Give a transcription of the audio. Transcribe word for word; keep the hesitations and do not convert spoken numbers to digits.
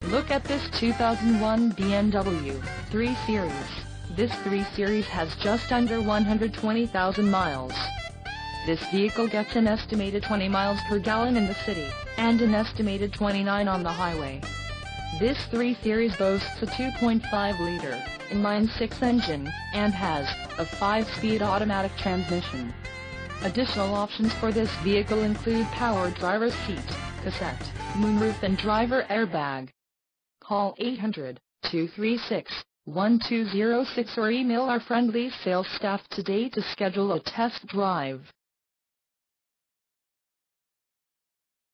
Look at this two thousand one B M W three Series. This three Series has just under one hundred twenty thousand miles. This vehicle gets an estimated twenty miles per gallon in the city, and an estimated twenty-nine on the highway. This three Series boasts a two point five liter inline six engine, and has a five speed automatic transmission. Additional options for this vehicle include power driver's seat, cassette, moonroof and driver airbag. Call eight hundred, two three six, one two zero six or email our friendly sales staff today to schedule a test drive.